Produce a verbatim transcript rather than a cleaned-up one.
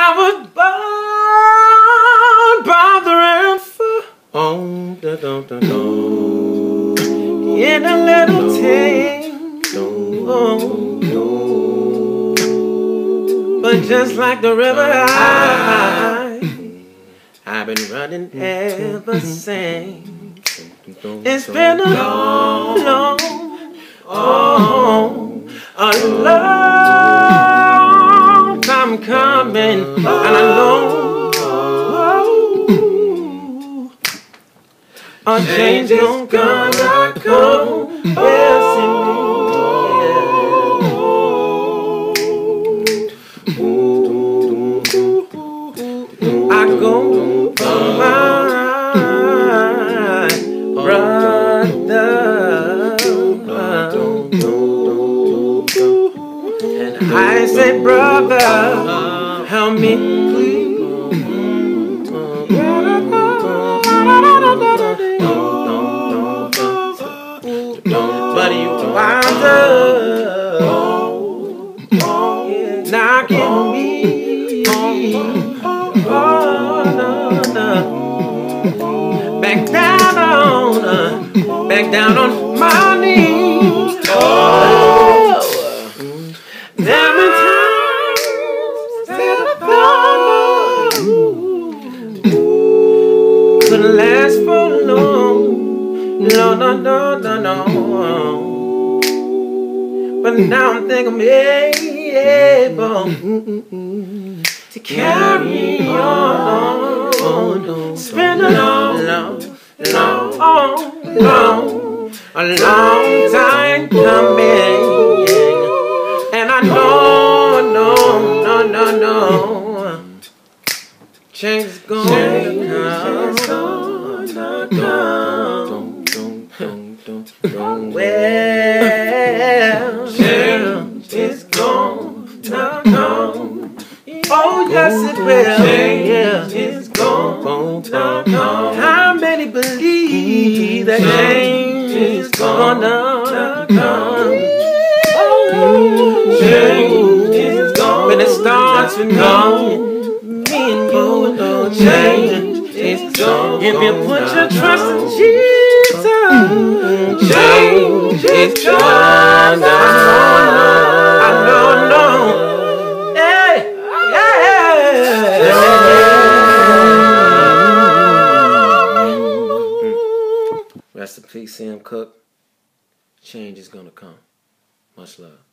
was born by the river. Oh, da, da, da, da. In a little thing. Oh, but just like the river, I, I've been running ever since. It's been a long, long, oh, a long time coming, and I know a change is gonna come. Yes, indeed. I go for my brother, and I say, brother, help me, please. But you wind up knocking me. Oh, no, no. Back down on, uh, back down on my knees. Oh, there been times that I thought couldn't last for long. No, no, no, no, no. But now I'm thinking I'm able to carry on. It's been a long, long, long, long, a long time coming, and I know, no, no, no, no, change is gonna come. Well, change is gonna come. Oh, yes, it will. Change is gonna come. How many believe that change is gonna come? Oh, change is gonna come. When it starts with me, me and you, change is gonna come. If you put your trust in Jesus, change is gonna come. I know, no. Rest in peace, Sam Cooke. Change is gonna come. Much love.